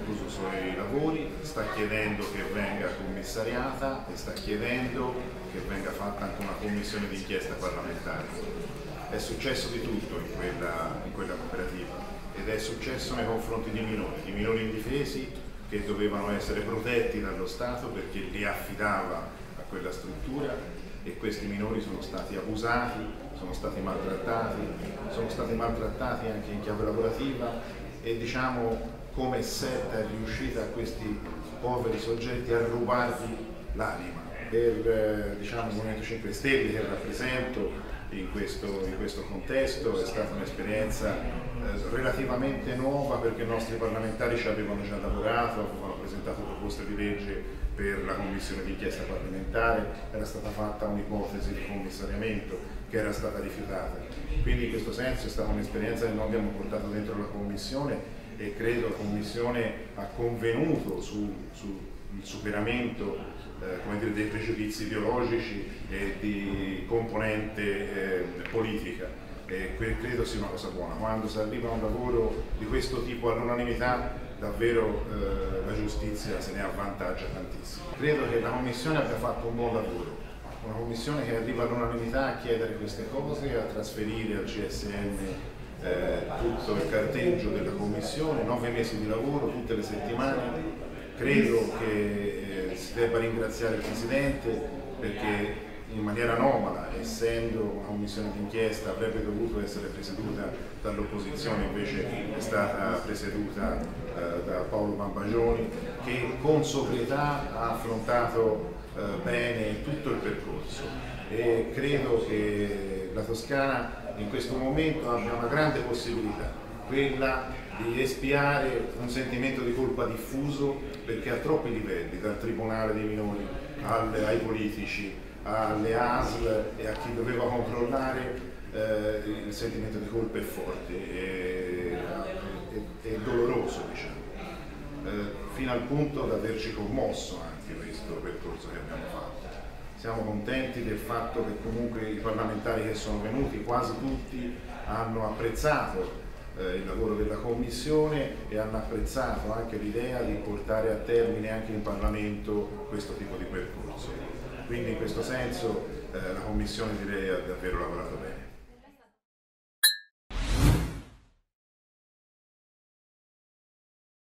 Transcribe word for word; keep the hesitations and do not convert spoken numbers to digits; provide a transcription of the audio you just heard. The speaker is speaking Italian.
concluso i suoi lavori, sta chiedendo che venga commissariata e sta chiedendo che venga fatta anche una commissione d'inchiesta parlamentare. È successo di tutto in quella, in quella cooperativa ed è successo nei confronti di minori, di minori indifesi che dovevano essere protetti dallo Stato perché li affidava a quella struttura e questi minori sono stati abusati, sono stati maltrattati, sono stati maltrattati anche in chiave lavorativa e diciamo come setta è riuscita a questi poveri soggetti a rubargli l'anima. Per diciamo, il Movimento cinque Stelle che rappresento in questo, in questo contesto è stata un'esperienza eh, relativamente nuova perché i nostri parlamentari ci avevano già lavorato, avevano presentato proposte di legge per la commissione d'inchiesta parlamentare, era stata fatta un'ipotesi di commissariamento che era stata rifiutata. Quindi in questo senso è stata un'esperienza che noi abbiamo portato dentro la commissione e credo la commissione ha convenuto sul su, superamento Eh, come dire, dei pregiudizi ideologici e di componente eh, politica e credo sia una cosa buona. Quando si arriva a un lavoro di questo tipo all'unanimità davvero eh, la giustizia se ne avvantaggia tantissimo. Credo che la Commissione abbia fatto un buon lavoro, una Commissione che arriva all'unanimità a chiedere queste cose, a trasferire al C S M eh, tutto il carteggio della Commissione, nove mesi di lavoro tutte le settimane. Credo che eh, si debba ringraziare il Presidente perché in maniera anomala, essendo una commissione d'inchiesta, avrebbe dovuto essere presieduta dall'opposizione, invece è stata presieduta eh, da Paolo Mambagioni, che con sobrietà ha affrontato eh, bene tutto il percorso e credo che la Toscana in questo momento abbia una grande possibilità, quella di espiare un sentimento di colpa diffuso perché a troppi livelli, dal Tribunale dei minori alle, ai politici, alle A S L e a chi doveva controllare, eh, il sentimento di colpa è forte e è, è, è doloroso, diciamo, eh, fino al punto da averci commosso anche questo percorso che abbiamo fatto. Siamo contenti del fatto che comunque i parlamentari che sono venuti, quasi tutti, hanno apprezzato il lavoro della Commissione e hanno apprezzato anche l'idea di portare a termine anche in Parlamento questo tipo di percorso. Quindi in questo senso eh, la Commissione direi ha davvero lavorato bene.